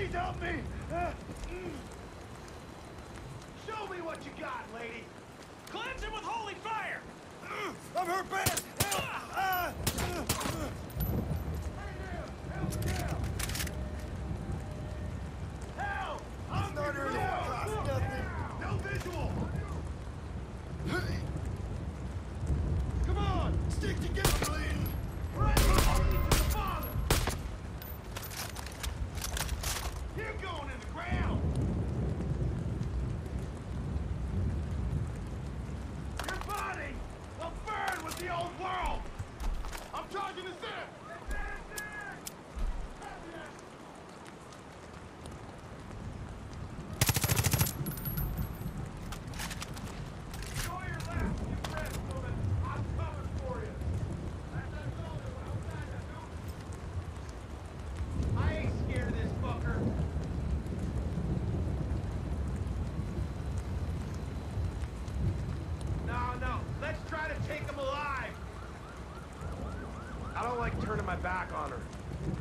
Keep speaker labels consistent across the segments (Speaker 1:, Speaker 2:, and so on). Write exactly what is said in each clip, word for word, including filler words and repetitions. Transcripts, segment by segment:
Speaker 1: Please help me! Uh, mm.
Speaker 2: Show me what you got, lady! Cleanse him with holy fire!
Speaker 1: I'm hurt bad! Uh, uh, uh.
Speaker 2: Hey there! Help down! Help! I'm
Speaker 1: Not
Speaker 2: here
Speaker 1: really
Speaker 2: now!
Speaker 1: cost
Speaker 2: Look
Speaker 1: nothing.
Speaker 2: now! No visual! Come on!
Speaker 1: Stick together, please!
Speaker 2: Right to the father! You're going in the ground! Your body will burn with the old world! I'm charging the center! Enjoy your last few breaths, woman. I'm coming for you. That's that soldier outside that building. I ain't scared of this fucker. No, no. Let's try to take him alive. I don't like turning my back on her.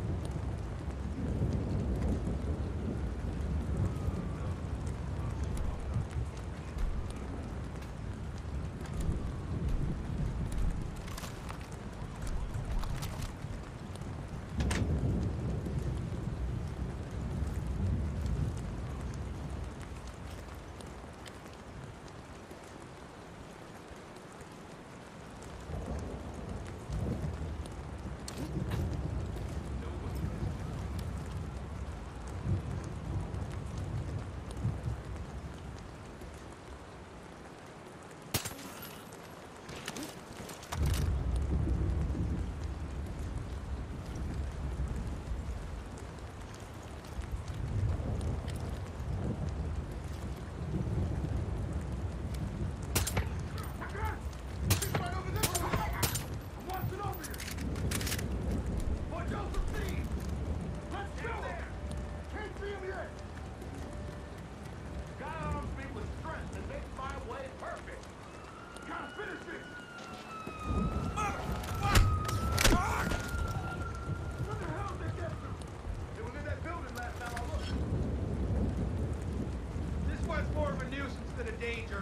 Speaker 2: More of a nuisance than a danger.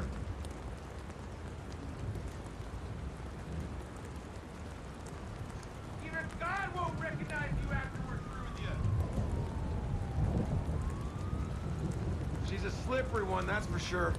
Speaker 2: Even God won't recognize you after we're through with you. She's a slippery one, that's for sure.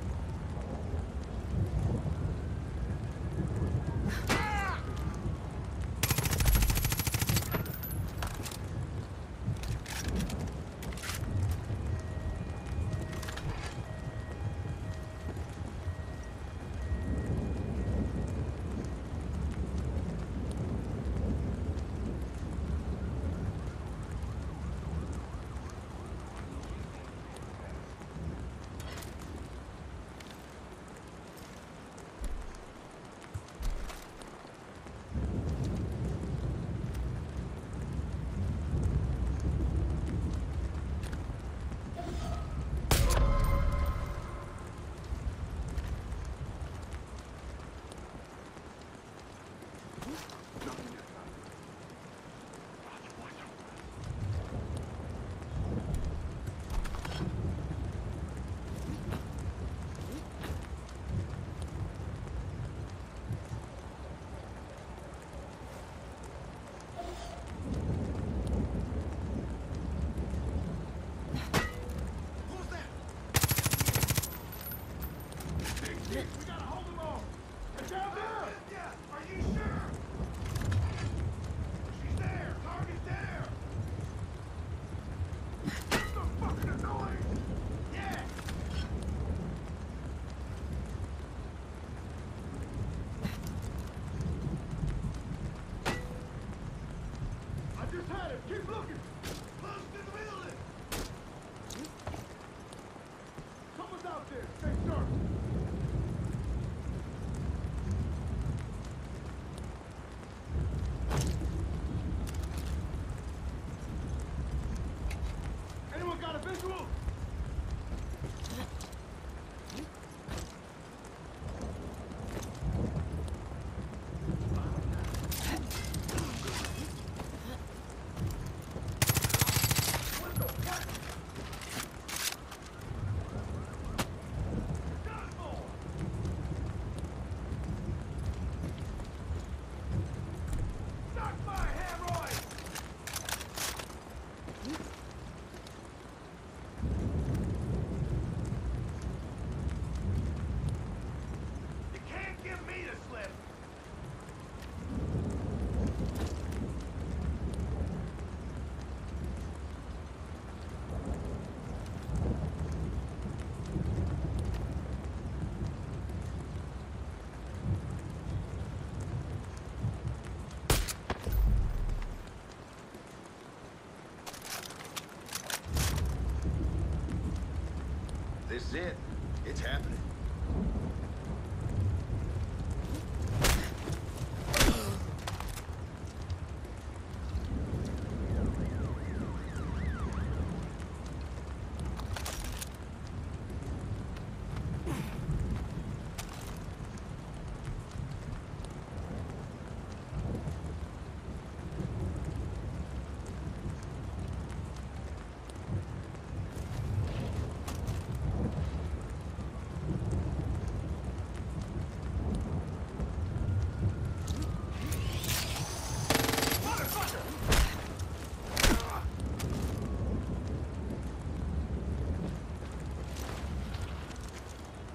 Speaker 1: This is it. It's happening.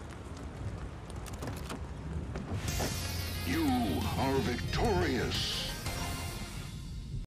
Speaker 3: You are victorious.